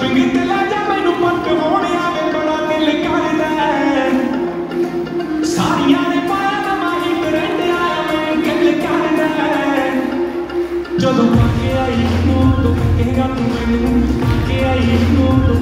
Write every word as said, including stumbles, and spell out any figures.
गीत ला जा मैनू पट होने आवे बड़ा दिल करदा सारियां ने पाया नवा ही ट्रेंड आया मैं गल करदा जदों पाके आई तू तो कहेगा तू मैनू पाके आई तू